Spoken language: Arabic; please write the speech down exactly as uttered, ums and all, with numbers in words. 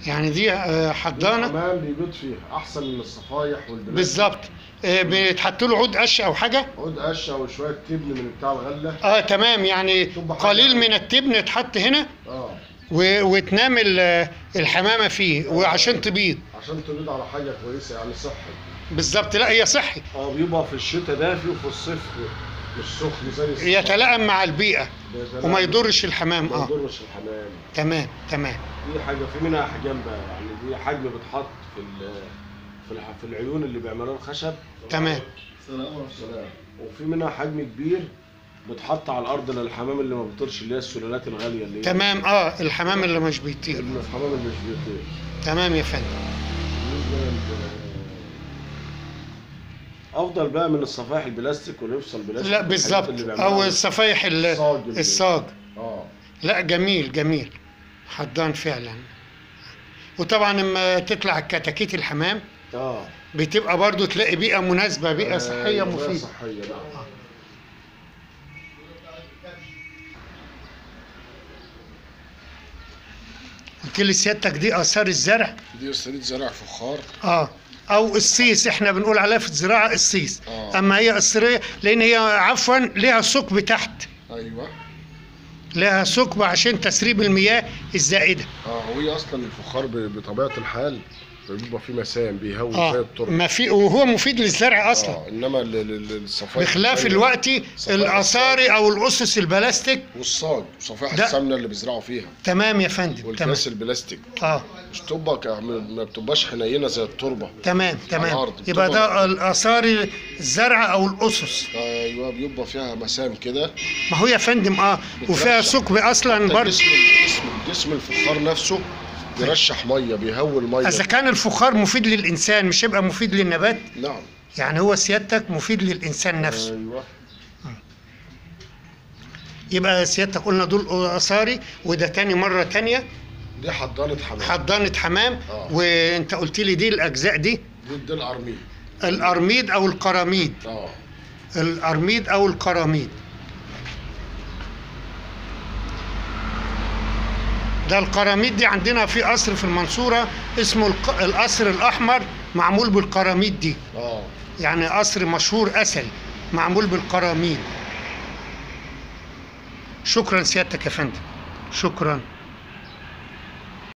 يعني دي آه، حضانه الحمام بيبيض فيها احسن من الصفايح والبلاد. بالظبط. آه، بيتحط له عود قش او حاجه؟ عود قشه وشويه تبن من بتاع الغله. اه تمام، يعني تبقى قليل حاجة من التبن يتحط هنا اه و... وتنام ال- الحمامه فيه وعشان تبيض. عشان تبيض على حاجه كويسه يعني صحي. بالظبط، لا هي صحي. اه بيبقى في الشتاء دافي وفي الصيف مش سخن زي الصيف. يتلائم مع البيئه بيتلائم. وما يضرش الحمام. ما اه يضرش الحمام. تمام تمام. دي حاجه في منها احجام بقى، يعني دي حجم بتحط في ال في الح- في العيون اللي بيعملوها الخشب. تمام. سلام سلام. وفي منها حجم كبير بتحط على الارض للحمام اللي ما بيطيرش، اللي هي السلالات الغاليه اللي هي تمام. اه الحمام اللي مش بيطير. الحمام اللي مش بيطير. تمام يا فندم. بالنسبه لل- افضل بقى من الصفائح البلاستيك والرفصه البلاستيك. لا بالظبط، او الصفايح ال- الصاج اللي- الصاج. اه لا جميل جميل، حضان فعلا. وطبعا لما تطلع الكتاكيت الحمام اه بتبقى برضو تلاقي بيئة مناسبة، بيئة صحية بيئة مفيدة. صحيه نعم. قلت لي سيادتك دي آثار الزرع؟ دي سريد زرع فخار. اه او الصيص، احنا بنقول عليها في الزراعة الصيص. آه. اما هي قصرية لان هي عفوا ليها ثقب تحت، ايوه. لها ثقب عشان تسريب المياه الزائدة. اه وهي اصلا الفخار ب- بطبيعه الحال بيبقى فيه مسام بيهوي زي اه التربه. ما في، وهو مفيد للزرع اصلا. اه انما ال- ال- ال- الصفائح بخلاف الثانية الوقت صفائح الاثاري او الاسس البلاستيك. والصاج وصفائح ده- السمنه اللي بيزرعوا فيها تمام يا فندم. تمام. والكاس البلاستيك اه مش تبقى ك- ما بتبقاش حنينه زي التربه. تمام تمام. الأرض يبقى بتبقى- ده الاثار الزرع او الاسس. ايوه بيبقى فيها مسام كده. ما هو يا فندم اه وفيها بترشح. ثقب اصلا حتى برضه. جسم جسم جسم الفخار نفسه بيرشح ميه بيهوي الميه. اذا كان الفخار مفيد للانسان مش هيبقى مفيد للنبات؟ نعم. يعني هو سيادتك مفيد للانسان نفسه. ايوه. يبقى سيادتك قلنا دول اثاري، وده تاني مره تانيه دي حضانه حمام. حضانه حمام. آه. وانت قلت لي دي الاجزاء دي دي دي القرميد. القرميد او القراميد. اه القرميد او القراميد. ده القراميد دي عندنا في قصر في المنصورة اسمه الق- القصر الأحمر، معمول بالقراميد دي. اه يعني قصر مشهور أثري معمول بالقراميد. شكرا سيادتك يا فندم، شكرا.